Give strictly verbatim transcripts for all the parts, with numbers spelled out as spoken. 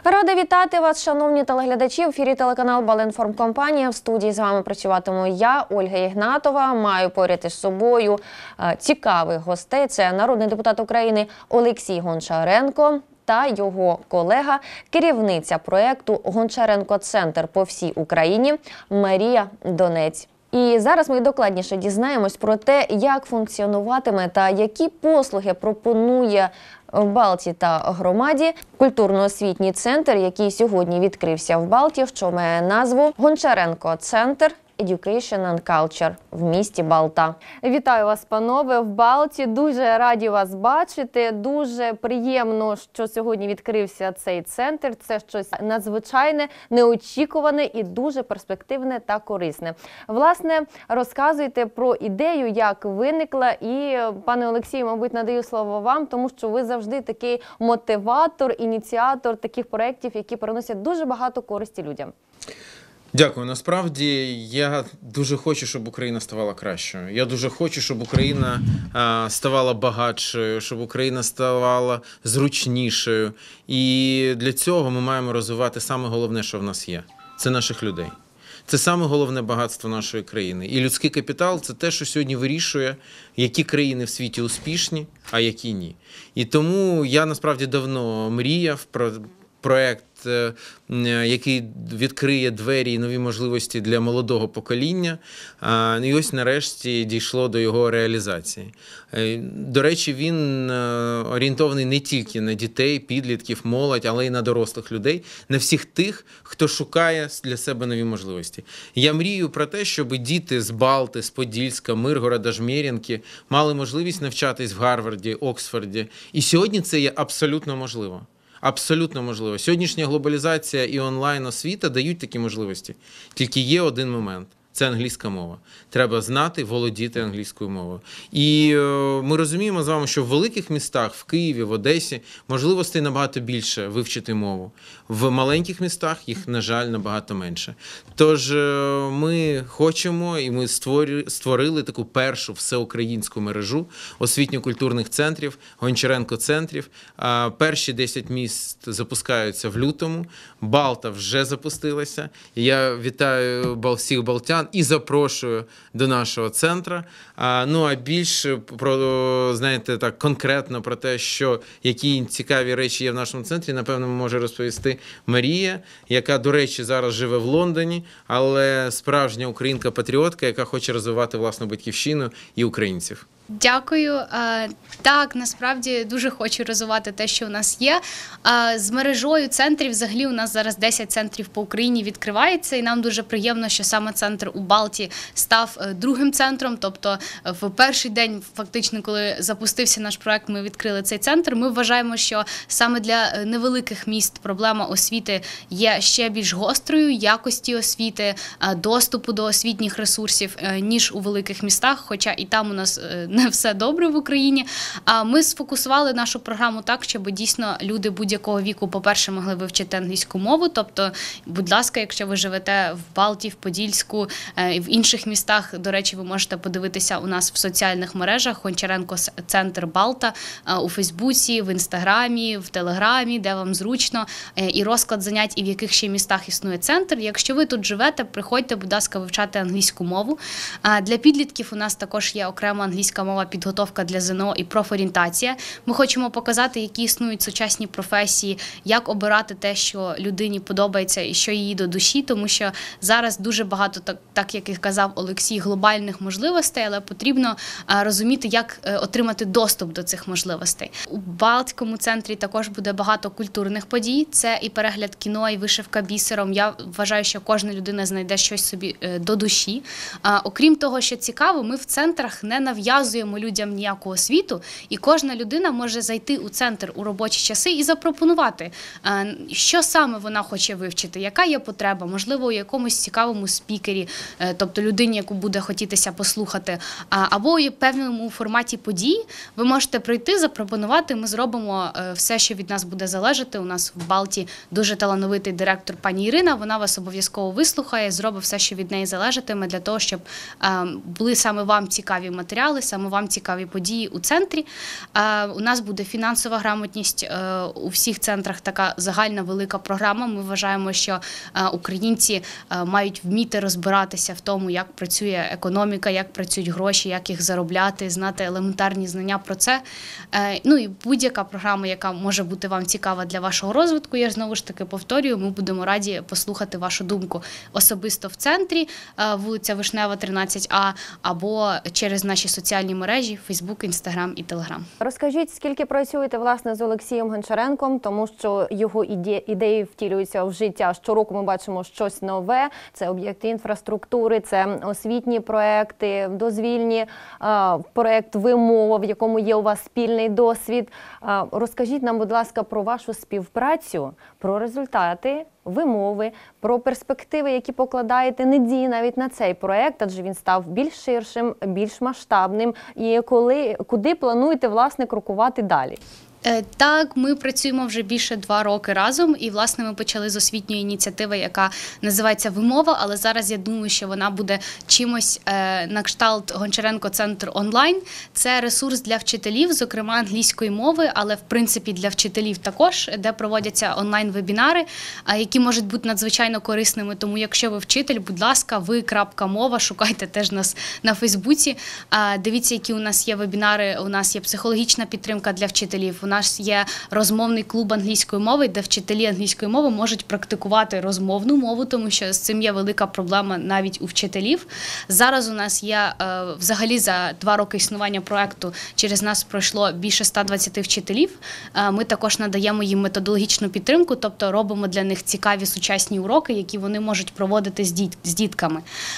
Рада вітати вас, шановні телеглядачі. В ефірі телеканал Балінформкомпанія. В студії з вами працюватиму я, Ольга Ігнатова. Маю поряд із собою цікавих гостей. Це народний депутат України Олексій Гончаренко та його колега, керівниця проєкту «Гончаренко-центр» по всій Україні Марія Донець. І зараз ми докладніше дізнаємось про те, як функціонуватиме та які послуги пропонує в Балті та громаді культурно-освітній центр, який сьогодні відкрився в Балті, що має назву «Гончаренко-центр Education and Culture» в місті Балта. Вітаю вас, панове, в Балті. Дуже раді вас бачити. Дуже приємно, що сьогодні відкрився цей центр. Це щось надзвичайне, неочікуване і дуже перспективне та корисне. Власне, розказуйте про ідею, як виникла. І, пане Олексію, мабуть, надаю слово вам, тому що ви завжди такий мотиватор, ініціатор таких проєктів, які приносять дуже багато користі людям. Дякую. Насправді, я дуже хочу, щоб Україна ставала кращою. Я дуже хочу, щоб Україна а, ставала багатшою, щоб Україна ставала зручнішою. І для цього ми маємо розвивати саме головне, що в нас є. Це наших людей. Це саме головне багатство нашої країни. І людський капітал – це те, що сьогодні вирішує, які країни в світі успішні, а які ні. І тому я, насправді, давно мріяв про проєкт, який відкриє двері і нові можливості для молодого покоління. І ось нарешті дійшло до його реалізації. До речі, він орієнтований не тільки на дітей, підлітків, молодь, але й на дорослих людей, на всіх тих, хто шукає для себе нові можливості. Я мрію про те, щоб діти з Балти, з Подільська, Миргорода, Жмеринки мали можливість навчатись в Гарварді, Оксфорді. І сьогодні це є абсолютно можливо. Абсолютно можливо. Сьогоднішня глобалізація і онлайн-освіта дають такі можливості. Тільки є один момент – це англійська мова. Треба знати, володіти англійською мовою. І е, ми розуміємо з вами, що в великих містах, в Києві, в Одесі, можливостей набагато більше вивчити мову. В маленьких містах їх, на жаль, набагато менше. Тож е, ми хочемо, і ми створили, створили таку першу всеукраїнську мережу освітньо-культурних центрів, Гончаренко-центрів. Е, перші десять міст запускаються в лютому. Балта вже запустилася. І я вітаю всіх балтян і запрошую до нашого центру. А, ну, а більше про, знаєте, так, конкретно про те, що, які цікаві речі є в нашому центрі, напевно, може розповісти Марія, яка, до речі, зараз живе в Лондоні, але справжня українка-патріотка, яка хоче розвивати власну батьківщину і українців. Дякую. Так, насправді дуже хочу розвивати те, що у нас є. З мережою центрів, взагалі, у нас зараз десять центрів по Україні відкривається, і нам дуже приємно, що саме центр у Балті став другим центром. Тобто в перший день, фактично, коли запустився наш проект, ми відкрили цей центр. Ми вважаємо, що саме для невеликих міст проблема освіти є ще більш гострою, якості освіти, доступу до освітніх ресурсів, ніж у великих містах, хоча і там у нас не все добре в Україні. А ми сфокусували нашу програму так, щоб дійсно люди будь-якого віку, по-перше, могли вивчити англійську мову. Тобто, будь ласка, якщо ви живете в Балті, в Подільську, в інших містах, до речі, ви можете подивитися у нас в соціальних мережах Гончаренко-центр Балта, у Фейсбуці, в Інстаграмі, в Телеграмі, де вам зручно, і розклад занять, і в яких ще містах існує центр. Якщо ви тут живете, приходьте, будь ласка, вивчати англійську мову. Для підлітків у нас також є окрема англійська мова, підготовка для ЗНО і профорієнтація. Ми хочемо показати, які існують сучасні професії, як обирати те, що людині подобається і що їй до душі, тому що зараз дуже багато, так, так як і казав Олексій, глобальних можливостей, але потрібно розуміти, як отримати доступ до цих можливостей. У Балтському центрі також буде багато культурних подій. Це і перегляд кіно, і вишивка бісером. Я вважаю, що кожна людина знайде щось собі до душі. Окрім того, що цікаво, ми в центрах не нав'язуємо людям ніяку освіту, і кожна людина може зайти у центр у робочі часи і запропонувати, що саме вона хоче вивчити, яка є потреба, можливо, у якомусь цікавому спікері, тобто людині, яку буде хотітися послухати, або у певному форматі подій. Ви можете прийти, запропонувати, ми зробимо все, що від нас буде залежати. У нас в Балті дуже талановитий директор пані Ірина, вона вас обов'язково вислухає, зробить все, що від неї залежатиме, для того, щоб були саме вам цікаві матеріали, саме саме вам цікаві події у центрі. У нас буде фінансова грамотність у всіх центрах, така загальна велика програма. Ми вважаємо, що українці мають вміти розбиратися в тому, як працює економіка, як працюють гроші, як їх заробляти, знати елементарні знання про це. Ну і будь-яка програма, яка може бути вам цікава для вашого розвитку, я знову ж таки повторюю, ми будемо раді послухати вашу думку особисто в центрі, вулиця Вишнева, тринадцять А, або через наші соціальні мережі Фейсбук, Інстаграм і Телеграм. Розкажіть, скільки працюєте, власне, з Олексієм Гончаренком, тому що його іде, ідеї втілюються в життя. Щороку ми бачимо щось нове, це об'єкти інфраструктури, це освітні проекти, дозвільні, проект «Вимова», в якому є у вас спільний досвід. Розкажіть нам, будь ласка, про вашу співпрацю, про результати вимови, про перспективи, які покладаєте надії навіть на цей проект, адже він став більш ширшим, більш масштабним. І коли, куди плануєте, власне, крокувати далі? Так, ми працюємо вже більше два роки разом, і, власне, ми почали з освітньої ініціативи, яка називається «Вимова», але зараз я думаю, що вона буде чимось е, на кшталт Гончаренко-центр онлайн. Це ресурс для вчителів, зокрема англійської мови, але, в принципі, для вчителів також, де проводяться онлайн-вебінари, е, які можуть бути надзвичайно корисними. Тому, якщо ви вчитель, будь ласка, ви.мова, шукайте теж нас на Фейсбуці. Е, дивіться, які у нас є вебінари, у нас є психологічна підтримка для вчителів, у нас є розмовний клуб англійської мови, де вчителі англійської мови можуть практикувати розмовну мову, тому що з цим є велика проблема навіть у вчителів. Зараз у нас є, взагалі за два роки існування проекту, через нас пройшло більше ста двадцяти вчителів. Ми також надаємо їм методологічну підтримку, тобто робимо для них цікаві сучасні уроки, які вони можуть проводити з, діт, з дітками.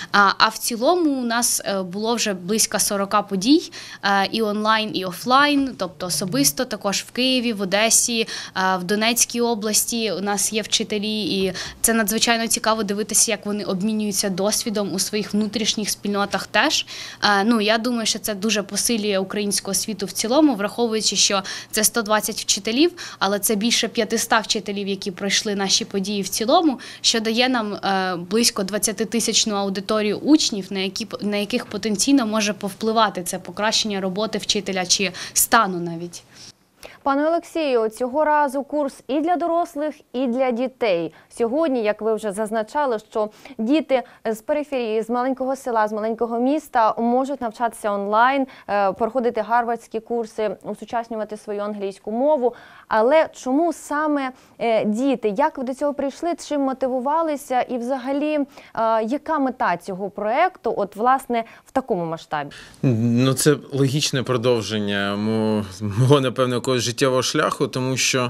А в цілому у нас було вже близько сорока подій, і онлайн, і офлайн, тобто особисто, також в Києві, в Одесі, в Донецькій області у нас є вчителі, і це надзвичайно цікаво дивитися, як вони обмінюються досвідом у своїх внутрішніх спільнотах теж. Ну, я думаю, що це дуже посилює українську освіту в цілому, враховуючи, що це сто двадцять вчителів, але це більше п'ятсот вчителів, які пройшли наші події в цілому, що дає нам близько двадцятитисячну аудиторію учнів, на, які, на яких потенційно може повпливати це покращення роботи вчителя чи стану навіть. Пане Олексію, цього разу курс і для дорослих, і для дітей. Сьогодні, як ви вже зазначали, що діти з периферії, з маленького села, з маленького міста можуть навчатися онлайн, проходити гарвардські курси, усучаснювати свою англійську мову. Але чому саме діти? Як ви до цього прийшли? Чим мотивувалися? І взагалі, яка мета цього проєкту, от, власне, в такому масштабі? Ну, це логічне продовження мого, напевно, якогось життєвого шляху, тому що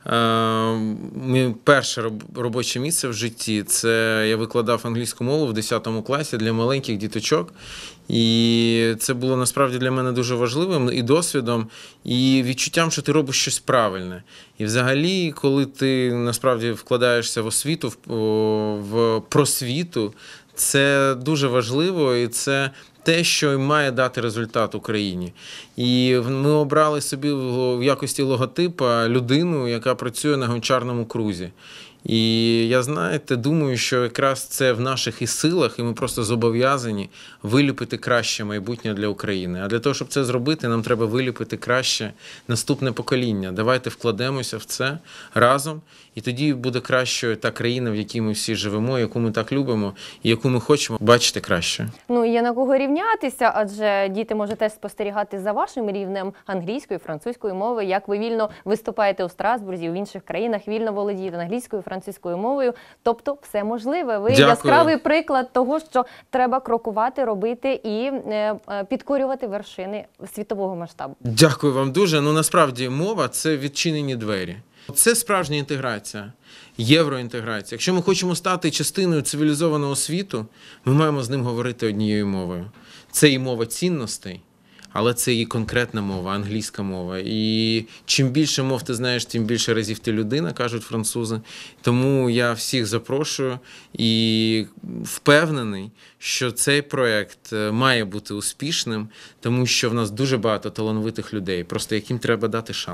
Ми перше робоче місце в житті – це я викладав англійську мову в десятому класі для маленьких діточок. І це було насправді для мене дуже важливим і досвідом, і відчуттям, що ти робиш щось правильне. І взагалі, коли ти насправді вкладаєшся в освіту, в просвіту, це дуже важливо, і це те, що має дати результат Україні. І ми обрали собі в якості логотипа людину, яка працює на гончарному крузі. І я, знаєте, думаю, що якраз це в наших і силах, і ми просто зобов'язані виліпити краще майбутнє для України. А для того, щоб це зробити, нам треба виліпити краще наступне покоління. Давайте вкладемося в це разом, і тоді буде кращою та країна, в якій ми всі живемо, яку ми так любимо, і яку ми хочемо бачити краще. Ну, є на кого рівнятися, адже діти можуть теж спостерігати за вашим рівнем англійської, французької мови, як ви вільно виступаєте у Страсбурзі, в інших країнах, вільно володієте англійською, французькою мовою. Тобто все можливе. Ви Дякую. Яскравий приклад того, що треба крокувати, робити і підкорювати вершини світового масштабу. Дякую вам дуже. Ну, насправді, мова – це відчинені двері. Це справжня інтеграція, євроінтеграція. Якщо ми хочемо стати частиною цивілізованого світу, ми маємо з ним говорити однією мовою. Це і мова цінностей, але це і конкретна мова, англійська мова. І чим більше мов ти знаєш, тим більше разів ти людина, кажуть французи. Тому я всіх запрошую і впевнений, що цей проєкт має бути успішним, тому що в нас дуже багато талановитих людей, просто яким треба дати шанс.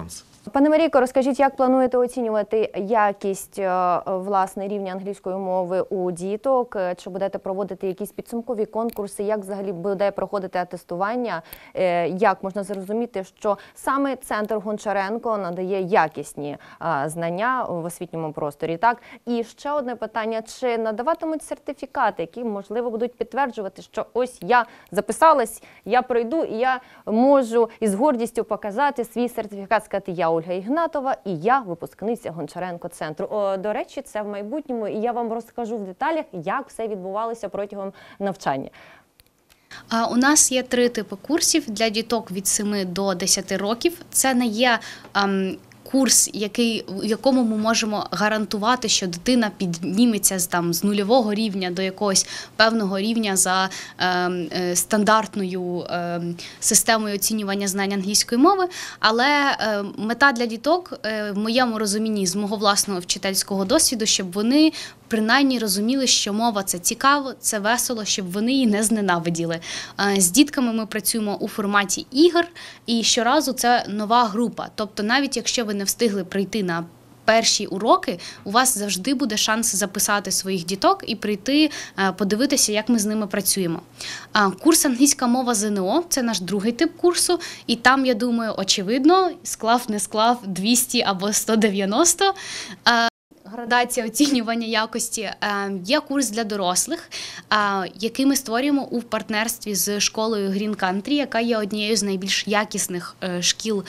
Пане Марійко, розкажіть, як плануєте оцінювати якість е, власне рівня англійської мови у діток? Чи будете проводити якісь підсумкові конкурси? Як взагалі буде проходити атестування? Е, Як можна зрозуміти, що саме центр Гончаренко надає якісні е, знання в освітньому просторі? Так, і ще одне питання: чи надаватимуть сертифікати, які можливо будуть підтверджувати, що ось я записалась, я пройду і я можу із гордістю показати свій сертифікат, сказати: я Ольга Ігнатова і я випускниця Гончаренко центру. О, до речі, це в майбутньому, і я вам розкажу в деталях, як все відбувалося протягом навчання. У нас є три типи курсів для діток від семи до десяти років. Це не є ем, курс, який, в якому ми можемо гарантувати, що дитина підніметься з, там, з нульового рівня до якогось певного рівня за е, е, стандартною е, системою оцінювання знань англійської мови. Але е, мета для діток, е, в моєму розумінні, з мого власного вчительського досвіду, щоб вони принаймні розуміли, що мова – це цікаво, це весело, щоб вони її не зненавиділи. З дітками ми працюємо у форматі ігор, і щоразу це нова група. Тобто навіть якщо ви не встигли прийти на перші уроки, у вас завжди буде шанс записати своїх діток і прийти, подивитися, як ми з ними працюємо. Курс «Англійська мова ЗНО» – це наш другий тип курсу, і там, я думаю, очевидно, склав, не склав двісті або сто дев'яносто. Градація оцінювання якості. Є курс для дорослих, який ми створюємо у партнерстві з школою Green Country, яка є однією з найбільш якісних шкіл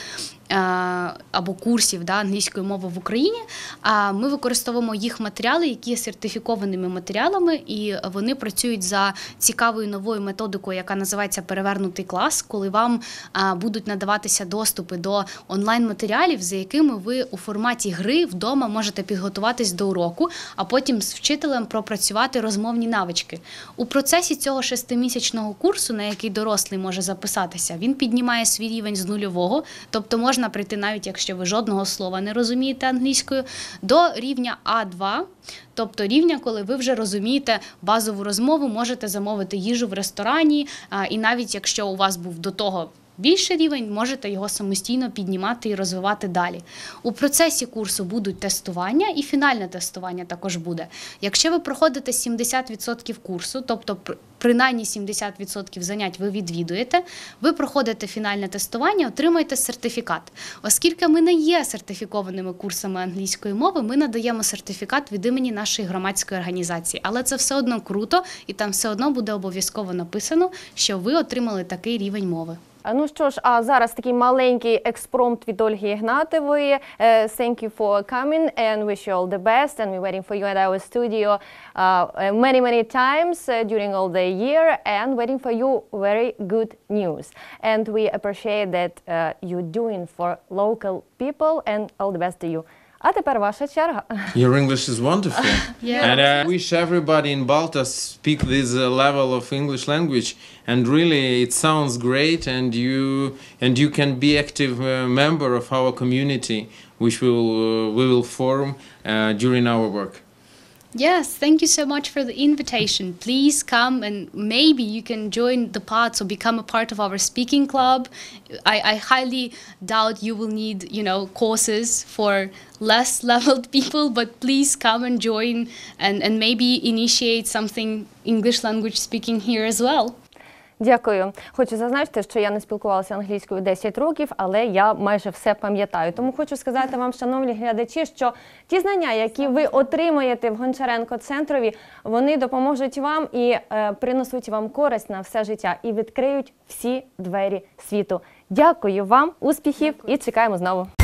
або курсів да, англійської мови в Україні. Ми використовуємо їх матеріали, які є сертифікованими матеріалами, і вони працюють за цікавою новою методикою, яка називається «Перевернутий клас», коли вам будуть надаватися доступи до онлайн-матеріалів, за якими ви у форматі гри вдома можете підготуватись до уроку, а потім з вчителем пропрацювати розмовні навички. У процесі цього шестимісячного курсу, на який дорослий може записатися, він піднімає свій рівень з нульового, тобто можна прийти навіть, якщо ви жодного слова не розумієте англійською, до рівня А два, тобто рівня, коли ви вже розумієте базову розмову, можете замовити їжу в ресторані, і навіть якщо у вас був до того більший рівень, можете його самостійно піднімати і розвивати далі. У процесі курсу будуть тестування, і фінальне тестування також буде. Якщо ви проходите сімдесят відсотків курсу, тобто принаймні сімдесят відсотків занять ви відвідуєте, ви проходите фінальне тестування, отримаєте сертифікат. Оскільки ми не є сертифікованими курсами англійської мови, ми надаємо сертифікат від імені нашої громадської організації. Але це все одно круто, і там все одно буде обов'язково написано, що ви отримали такий рівень мови. Ну що ж, а зараз такий маленький експромт від Ольги Ігнатової. Uh, thank you for coming and wish you all the best, and we're waiting for you at our studio uh, many, many times uh, during all the year, and waiting for you very good news. And we appreciate that uh, you're doing for local people, and all the best to you. А тепер ваша черга. Your English is wonderful. Yeah. And I wish everybody in Balta speak this uh, level of English language. And really, it sounds great, and you and you can be active uh, member of our community, which we will uh, we will form uh, during our work. Yes, thank you so much for the invitation. Please come, and maybe you can join the parts or become a part of our speaking club. I, I highly doubt you will need, you know, courses for less leveled people, but please come and join and, and maybe initiate something English language speaking here as well. Дякую. Хочу зазначити, що я не спілкувалася англійською десять років, але я майже все пам'ятаю. Тому хочу сказати вам, шановні глядачі, що ті знання, які ви отримаєте в Гончаренко центрові, вони допоможуть вам і е, принесуть вам користь на все життя і відкриють всі двері світу. Дякую вам, успіхів і чекаємо знову.